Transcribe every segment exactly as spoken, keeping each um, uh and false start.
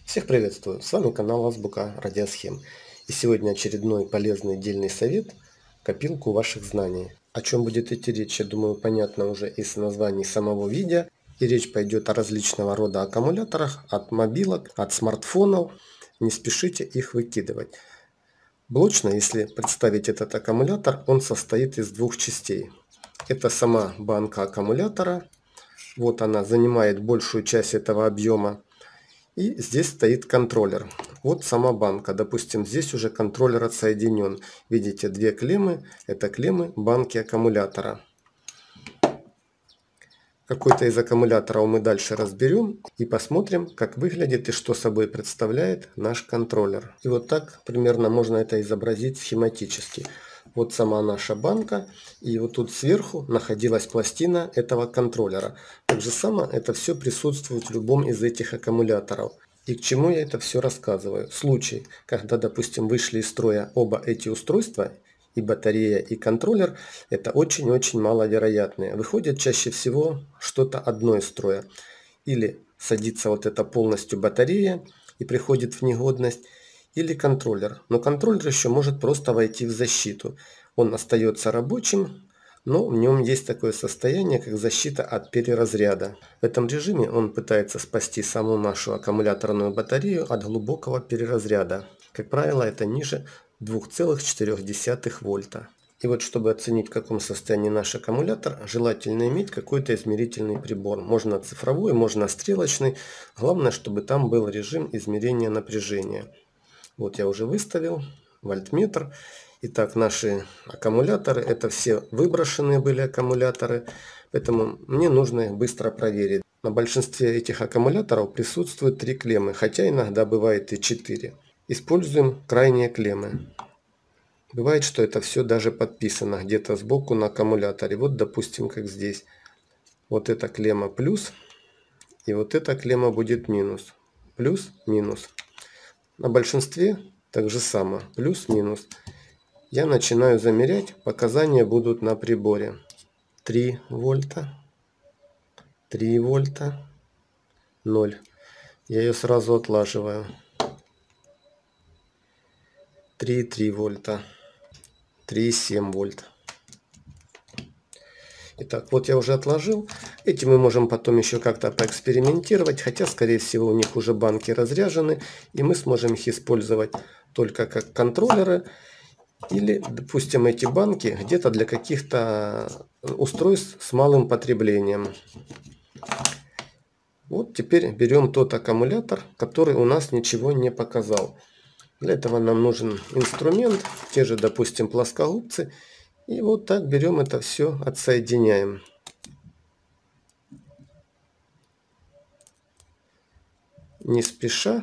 Всех приветствую, с вами канал Азбука Радиосхем. И сегодня очередной полезный дельный совет – копилку ваших знаний. О чем будет идти речь, я думаю, понятно уже из названий самого видео. И речь пойдет о различного рода аккумуляторах, от мобилок, от смартфонов. Не спешите их выкидывать. Блочно, если представить этот аккумулятор, он состоит из двух частей. Это сама банка аккумулятора. Вот она занимает большую часть этого объема. И здесь стоит контроллер. Вот сама банка. Допустим, здесь уже контроллер отсоединен. Видите, две клеммы. Это клеммы банки аккумулятора. Какой-то из аккумуляторов мы дальше разберем и посмотрим, как выглядит и что собой представляет наш контроллер. И вот так примерно можно это изобразить схематически. Вот сама наша банка, и вот тут сверху находилась пластина этого контроллера. Так же само это все присутствует в любом из этих аккумуляторов. И к чему я это все рассказываю? Случай, когда, допустим, вышли из строя оба эти устройства, и батарея, и контроллер, это очень-очень маловероятные. Выходит чаще всего что-то одно из строя. Или садится вот это полностью батарея и приходит в негодность, или контроллер. Но контроллер еще может просто войти в защиту. Он остается рабочим, но в нем есть такое состояние, как защита от переразряда. В этом режиме он пытается спасти саму нашу аккумуляторную батарею от глубокого переразряда. Как правило, это ниже двух целых четырёх десятых вольта. И вот чтобы оценить, в каком состоянии наш аккумулятор, желательно иметь какой-то измерительный прибор. Можно цифровой, можно стрелочный. Главное, чтобы там был режим измерения напряжения. Вот я уже выставил вольтметр. Итак, наши аккумуляторы, это все выброшенные были аккумуляторы, поэтому мне нужно их быстро проверить. На большинстве этих аккумуляторов присутствуют три клеммы, хотя иногда бывает и четыре. Используем крайние клеммы. Бывает, что это все даже подписано где-то сбоку на аккумуляторе. Вот, допустим, как здесь. Вот эта клемма плюс, и вот эта клемма будет минус. Плюс, минус. На большинстве так же само. Плюс, минус. Я начинаю замерять. Показания будут на приборе. три вольта. три вольта. ноль. Я ее сразу отлаживаю. три и три вольта. три и семь вольт. Итак, вот я уже отложил. Эти мы можем потом еще как-то поэкспериментировать, хотя, скорее всего, у них уже банки разряжены, и мы сможем их использовать только как контроллеры. Или, допустим, эти банки где-то для каких-то устройств с малым потреблением. Вот теперь берем тот аккумулятор, который у нас ничего не показал. Для этого нам нужен инструмент, те же, допустим, плоскогубцы. И вот так берем это все, отсоединяем. Не спеша.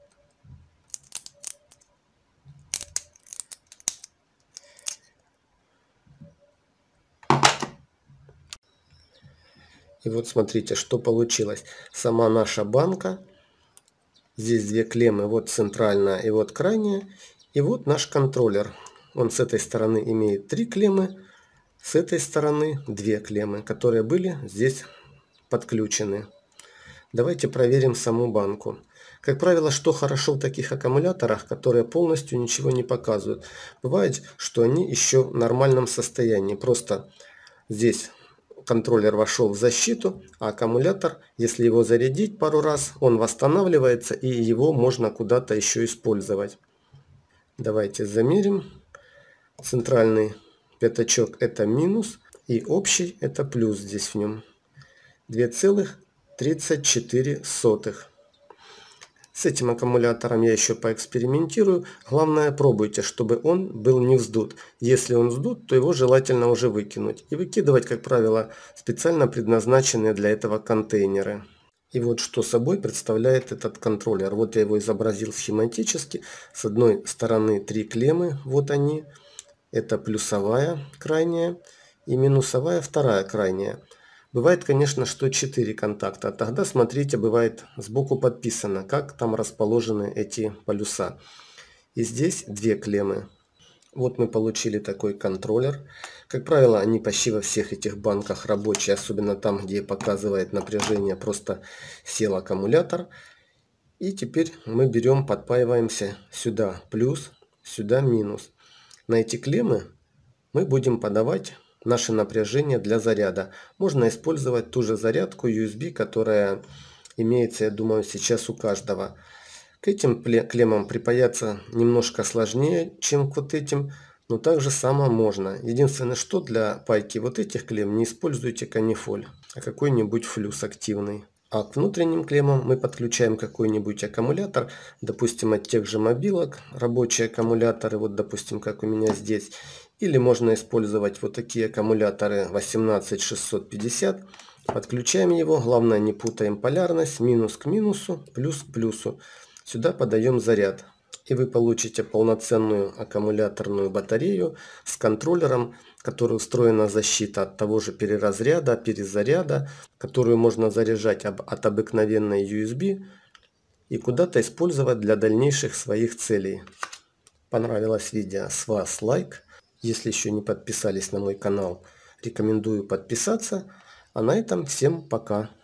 И вот смотрите, что получилось. Сама наша банка. Здесь две клеммы, вот центральная и вот крайняя. И вот наш контроллер. Он с этой стороны имеет три клеммы, с этой стороны две клеммы, которые были здесь подключены. Давайте проверим саму банку. Как правило, что хорошо в таких аккумуляторах, которые полностью ничего не показывают. Бывает, что они еще в нормальном состоянии. Просто здесь контроллер вошел в защиту, а аккумулятор, если его зарядить пару раз, он восстанавливается и его можно куда-то еще использовать. Давайте замерим. Центральный пятачок это минус и общий это плюс здесь в нем. две целых тридцать четыре сотых. С этим аккумулятором я еще поэкспериментирую. Главное, пробуйте, чтобы он был не вздут. Если он вздут, то его желательно уже выкинуть. И выкидывать, как правило, специально предназначенные для этого контейнеры. И вот что собой представляет этот контроллер. Вот я его изобразил схематически. С одной стороны три клеммы, вот они. Это плюсовая крайняя и минусовая вторая крайняя. Бывает, конечно, что четыре контакта. Тогда, смотрите, бывает сбоку подписано, как там расположены эти полюса. И здесь две клеммы. Вот мы получили такой контроллер. Как правило, они почти во всех этих банках рабочие, особенно там, где показывает напряжение, просто сел аккумулятор. И теперь мы берем, подпаиваемся сюда плюс, сюда минус. На эти клеммы мы будем подавать наше напряжение для заряда. Можно использовать ту же зарядку ю эс би, которая имеется, я думаю, сейчас у каждого. К этим клеммам припаяться немножко сложнее, чем к вот этим, но также само можно. Единственное, что для пайки вот этих клемм не используйте канифоль, а какой-нибудь флюс активный. А к внутренним клеммам мы подключаем какой-нибудь аккумулятор, допустим, от тех же мобилок, рабочие аккумуляторы, вот допустим, как у меня здесь. Или можно использовать вот такие аккумуляторы восемнадцать шестьсот пятьдесят. Подключаем его, главное не путаем полярность, минус к минусу, плюс к плюсу. Сюда подаем заряд. И вы получите полноценную аккумуляторную батарею с контроллером, в которой устроена защита от того же переразряда, перезаряда, которую можно заряжать от обыкновенной ю эс би и куда-то использовать для дальнейших своих целей. Понравилось видео? С вас лайк. Если еще не подписались на мой канал, рекомендую подписаться. А на этом всем пока.